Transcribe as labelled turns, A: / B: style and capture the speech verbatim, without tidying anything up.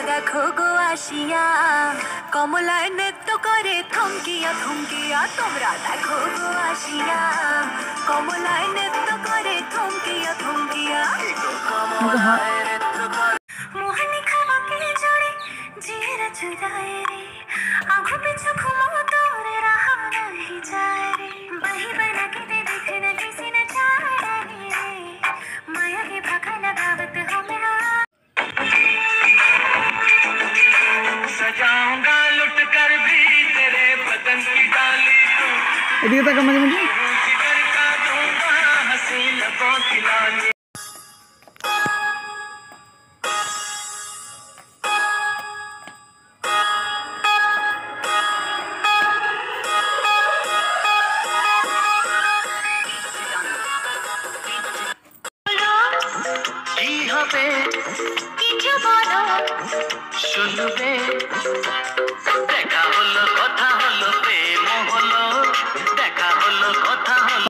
A: দেখো গো আসিয়া কমলায় নৃত্য করে থমকিয়া থমকিয়া তোমরা দেখো গো আসিয়া কমলায় নৃত্য করে থমকিয়া থমকিয়া মোহনী খাবাকে জড়ে জিরা চুরায় রে आँखों पे घुमाओ तोरे रहा नहीं जाए रे बही बना के दे देखना किसी न चाहे रे माया के भागा लगावत हो मेरा
B: सजाऊंगा लुट कर भी तेरे बदन की डाली
C: এদিকে তাকা মাঝে মাঝে
B: जिगर का दूंगा हंसी लबों की लाली কি হবে
A: কিছু বলো
B: শুনবে দেখা হলো কথা হলো প্রেম হলো দেখা হলো কথা হলো